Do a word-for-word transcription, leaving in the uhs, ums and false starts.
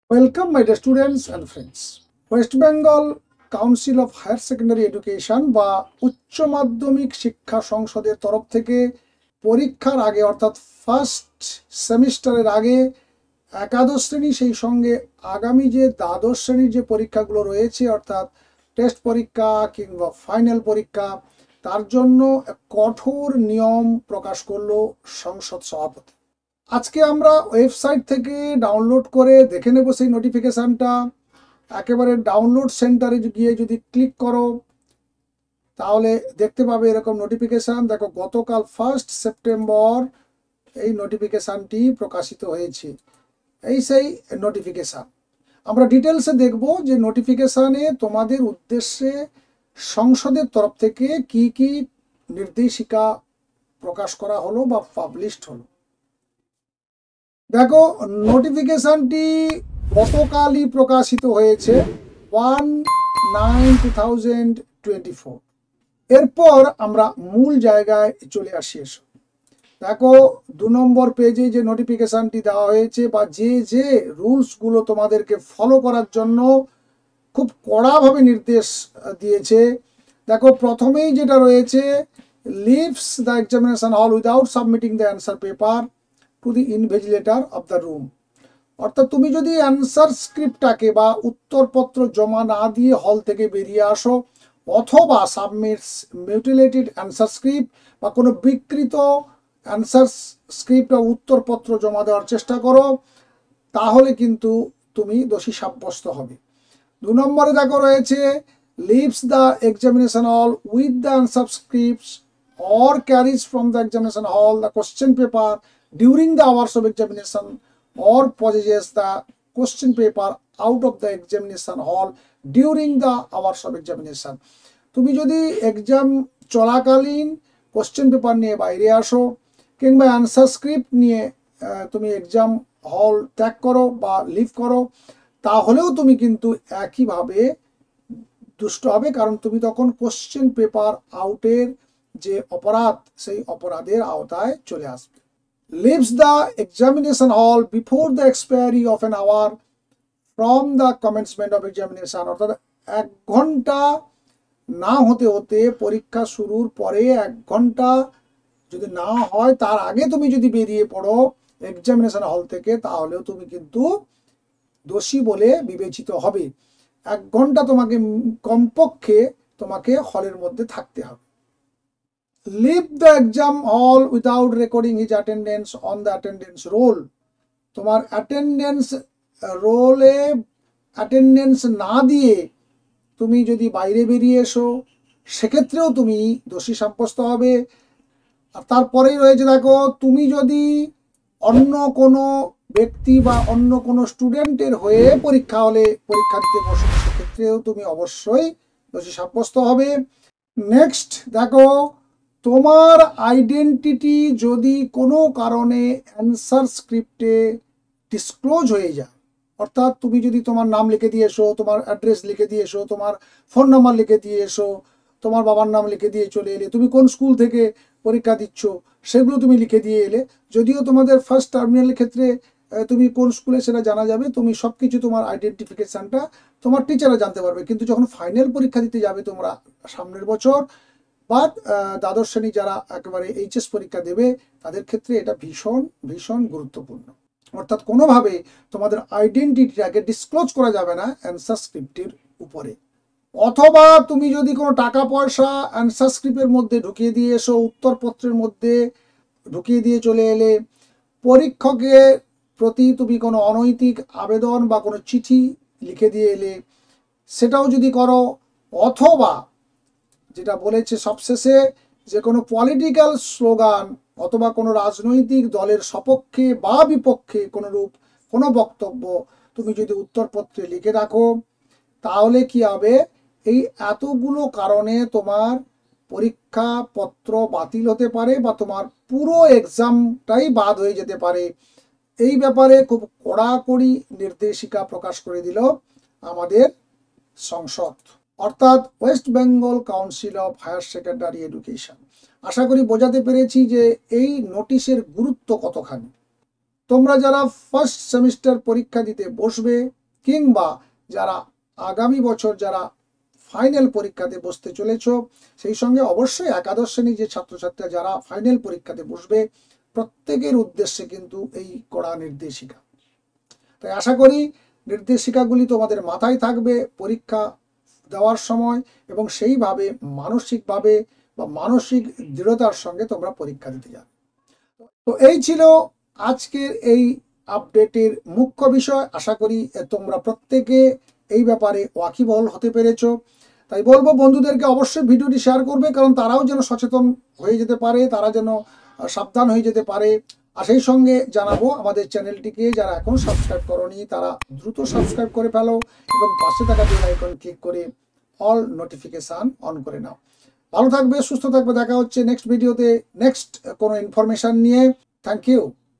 Welcome, my dear students and friends. West Bengal council of higher secondary education বা উচ্চ মাধ্যমিক শিক্ষা সংসদের তরফ থেকে পরীক্ষার আগে অর্থাৎ ফার্স্ট সেমিস্টারের আগে একাদশ শ্রেণী সেই সঙ্গে আগামী যে দ্বাদশ শ্রেণীর যে পরীক্ষাগুলো রয়েছে অর্থাৎ টেস্ট পরীক্ষা কিংবা ফাইনাল পরীক্ষা তার জন্য কঠোর নিয়ম প্রকাশ করলো সংসদ সভাপতি। আজকে আমরা ওয়েবসাইট থেকে ডাউনলোড করে দেখে নেব সেই নোটিফিকেশানটা। একেবারে ডাউনলোড সেন্টারে গিয়ে যদি ক্লিক করো তাহলে দেখতে পাবে এরকম নোটিফিকেশান। দেখো, গতকাল ফার্স্ট সেপ্টেম্বর এই নোটিফিকেশানটি প্রকাশিত হয়েছে। এই সেই নোটিফিকেশান আমরা ডিটেলসে দেখব যে নোটিফিকেশানে তোমাদের উদ্দেশ্যে সংসদের তরফ থেকে কি কি নির্দেশিকা প্রকাশ করা হলো বা পাবলিশড হলো। দেখো, নোটিফিকেশনটি গতকালই প্রকাশিত হয়েছে one nine two thousand twenty four. এরপর আমরা মূল জায়গায় চলে আসি। এসো দেখো, দু নম্বর পেজে যে নোটিফিকেশনটি দেওয়া হয়েছে বা যে যে রুলসগুলো তোমাদেরকে ফলো করার জন্য খুব কড়াভাবে নির্দেশ দিয়েছে। দেখো, প্রথমেই যেটা রয়েছে, leaves the examination hall without submitting the answer paper to the invigilator of the room. অর্থাৎ তুমি যদি অ্যান্সার স্ক্রিপ্টটাকে বা উত্তরপত্র জমা না দিয়ে হল থেকে বেরিয়ে আসো অথবা সাবমিটস মিউটিলেটেড অ্যান্সার স্ক্রিপ্ট বা কোনো বিকৃত অ্যান্সার স্ক্রিপ্ট বা উত্তরপত্র জমা দেওয়ার চেষ্টা করো, তাহলে কিন্তু তুমি দোষী সাব্যস্ত হবে। দু নম্বরে দেখো রয়েছে, leaves the examination hall with the answer scripts or carries from the examination hall the question paper during the hours of examination or possesses the question paper out of the examination hall during the hours of examination। তুমি যদি exam চলাকালীন question paper নিয়ে বাইরে আসো কিংবা answer script নিয়ে তুমি exam হল ত্যাগ করো বা লিভ করো, তাহলেও তুমি কিন্তু একইভাবে দুষ্ট হবে, কারণ তুমি তখন কোশ্চেন পেপার আউটের যে অপরাধ সেই অপরাধের আওতায় চলে আসবে। Leaves the examination hall before the expiry of an hour from the commencement of examination. অর্থাৎ এক ঘন্টা না হতে হতে পরীক্ষা শুরুর পরে এক ঘন্টা যদি না হয় তার আগে তুমি যদি বেরিয়ে পড়ো এক্সামিনেশন হল থেকে, তাহলেও তুমি কিন্তু দোষী বলে বিবেচিত হবে। এক ঘন্টা তোমাকে কমপক্ষে তোমাকে হলের মধ্যে থাকতে হবে। leave the exam hall without recording his attendance on the attendance roll। তোমার অ্যাটেন্ডেন্স রোলে অ্যাটেন্ডেন্স না দিয়ে তুমি যদি বাইরে বেরিয়ে এসো সেক্ষেত্রেও তুমি দোষী সাব্যস্ত হবে। আর তারপরেই রয়েছে, দেখো, তুমি যদি অন্য কোনো ব্যক্তি বা অন্য কোনো স্টুডেন্টের হয়ে পরীক্ষা হলে পরীক্ষা দিতে বসো সেক্ষেত্রেও তুমি অবশ্যই দোষী সাব্যস্ত হবে। নেক্সট দেখো, তোমার আইডেন্টিটি যদি কোনো কারণে অ্যান্সার স্ক্রিপ্টে ডিসক্লোজ হয়ে যায়, অর্থাৎ তুমি যদি তোমার নাম লিখে দিয়ে এসো, তোমার অ্যাড্রেস লিখে দিয়ে এসো, তোমার ফোন নাম্বার লিখে দিয়ে এসো, তোমার বাবার নাম লিখে দিয়ে চলে এলে, তুমি কোন স্কুল থেকে পরীক্ষা দিচ্ছ সেগুলো তুমি লিখে দিয়ে এলে, যদিও তোমাদের ফার্স্ট টার্মিনালের ক্ষেত্রে তুমি কোন স্কুলে সেটা জানা যাবে, তুমি সব কিছু তোমার আইডেন্টিফিকেশানটা তোমার টিচাররা জানতে পারবে, কিন্তু যখন ফাইনাল পরীক্ষা দিতে যাবে তোমরা সামনের বছর বা দ্বাদশ শ্রেণী যারা একেবারে এইচএস পরীক্ষা দেবে তাদের ক্ষেত্রে এটা ভীষণ ভীষণ গুরুত্বপূর্ণ। অর্থাৎ কোনোভাবে তোমাদের আইডেন্টিটিটাকে ডিসক্লোজ করা যাবে না অ্যান্সার স্ক্রিপ্টের উপরে। অথবা তুমি যদি কোনো টাকা পয়সা অ্যান্সার স্ক্রিপ্টের মধ্যে ঢুকিয়ে দিয়ে এসো, উত্তরপত্রের মধ্যে ঢুকিয়ে দিয়ে চলে এলে, পরীক্ষকের প্রতি তুমি কোনো অনৈতিক আবেদন বা কোনো চিঠি লিখে দিয়ে এলে, সেটাও যদি করো, অথবা যেটা বলেছে সবশেষে, যে কোনো পলিটিক্যাল স্লোগান অথবা কোনো রাজনৈতিক দলের সপক্ষে বা বিপক্ষে কোনো রূপ কোনো বক্তব্য তুমি যদি উত্তরপত্রে লিখে রাখো, তাহলে কি হবে, এই এতগুলো কারণে তোমার পরীক্ষাপত্র বাতিল হতে পারে বা তোমার পুরো এক্সামটাই বাদ হয়ে যেতে পারে। এই ব্যাপারে খুব কড়াকড়ি নির্দেশিকা প্রকাশ করে দিল আমাদের সংসদ, অর্থাৎ West Bengal council of higher secondary education. আশা করি বোঝাতে পেরেছি যে এই নোটিশের গুরুত্ব কতখানি। তোমরা যারা ফার্স্ট সেমিস্টার পরীক্ষা দিতে বসবে কিংবা যারা আগামী বছর যারা ফাইনাল পরীক্ষাতে বসতে চলেছ, সেই সঙ্গে অবশ্যই একাদশ শ্রেণীর যে ছাত্রছাত্রীরা যারা ফাইনাল পরীক্ষাতে বসবে, প্রত্যেকের উদ্দেশ্যে কিন্তু এই কড়া নির্দেশিকা। তাই আশা করি নির্দেশিকাগুলি তোমাদের মাথায় থাকবে পরীক্ষা দেওয়ার সময়, এবং সেইভাবে মানসিকভাবে বা মানসিক দৃঢ়তার সঙ্গে তোমরা পরীক্ষা দিতে যাবে। তো এই ছিল আজকের এই আপডেটের মুখ্য বিষয়। আশা করি তোমরা প্রত্যেকে এই ব্যাপারে ওয়াকিবহল হতে পেরেছ। তাই বলবো বন্ধুদেরকে অবশ্যই ভিডিওটি শেয়ার করবে, কারণ তারাও যেন সচেতন হয়ে যেতে পারে, তারা যেন সাবধান হয়ে যেতে পারে। আর সেই সঙ্গে জানাবো আমাদের চ্যানেলটিকে যারা এখনো সাবস্ক্রাইব করনি তারা দ্রুত সাবস্ক্রাইব করে ফেলো এবং পাশে থাকা বেল আইকন ক্লিক করে অল নোটিফিকেশান অন করে নাও। ভালো থাকবে, সুস্থ থাকবে। দেখা হচ্ছে নেক্সট ভিডিওতে নেক্সট কোনো ইনফরমেশন নিয়ে। Thank you.